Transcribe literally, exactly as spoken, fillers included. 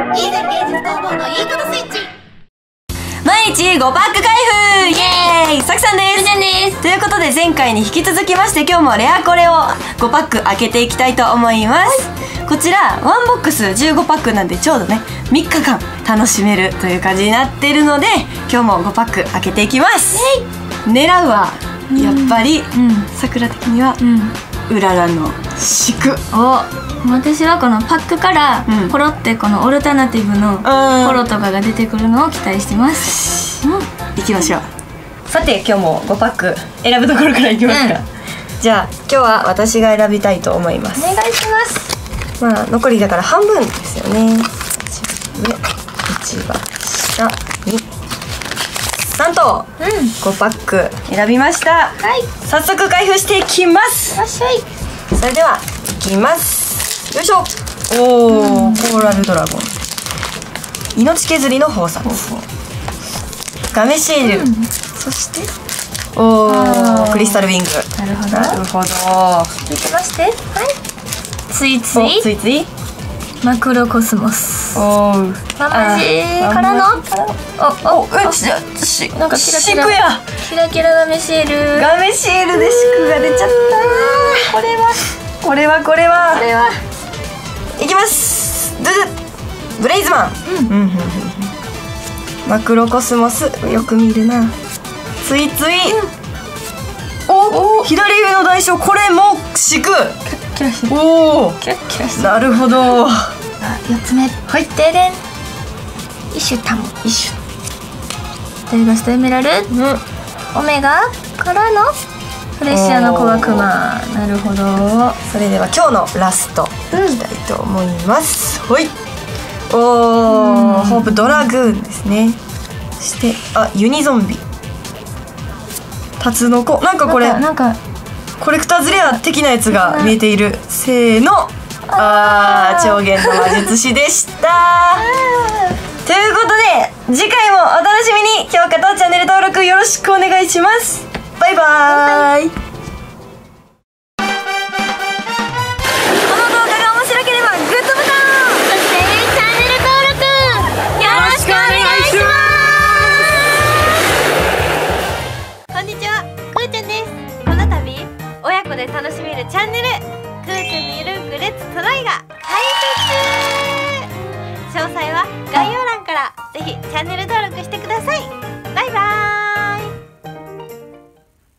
いいね芸術工房のいいことスイッチ。 毎日ごパック開封イエーイ。さきさんです。 ちゃんです。 ということで前回に引き続きまして今日もレアコレをごパック開けていきたいと思います、はい、こちらワンボックスじゅうごパックなんでちょうどねみっかかん楽しめるという感じになってるので今日もごパック開けていきます。狙うはやっぱりさくら的にはうららの敷く。 お、私はこのパックからポロってこのオルタナティブのポロとかが出てくるのを期待してます。 うん、いきましょう。さて今日もごパック選ぶところからいきますか、うん、じゃあ今日は私が選びたいと思います。 お願いします。 まあ残りだから半分ですよね。上、いちば下、に、さんとごパック選びました、はい、早速開封していきます。 よっしゃい。 それではいきます。よいしょ。おお、コーラルドラゴン命削りの宝札、ガメシール、うん、そしておおクリスタルウィング。 なるほどなるほど。 続きまして、はい、ついついついついマクロコスモス。 おおママジーからのおおうちしなんかシクやキラキラガメシール。 ガメシールでシクが出ちゃった。これはこれはこれはこれはいきます。ドゥドゥブレイズマン、うんうんうん、マクロコスモスよく見るな。ついつい、うん、おお左上の代償これも敷く。 キラキラしてる。 おおキラキラしてる。 なるほど。 よっつめ、はい、ででんイシュタムイシュデルガスとエメラル、うん、オメガからのフレッシアの小悪魔。なるほど。 それでは今日のラストいきたいと思います、うん、ほい。おお、ホープドラグーンですね。そしてあユニゾンビタツノコ。なんかこれなんかコレクターズレア的なやつが見えている。せーの、あー超限の魔術師でしたということで次回もお楽しみに。評価とチャンネル登録よろしくお願いします。バイバーイ。この動画が面白ければグッドボタン、そしてチャンネル登録よろしくお願いします。こんにちは、くーちゃんです。この度親子で楽しめるチャンネルくーちゃんのゆるくレッツトライが開設中。詳細は概要欄からぜひチャンネル登録してください。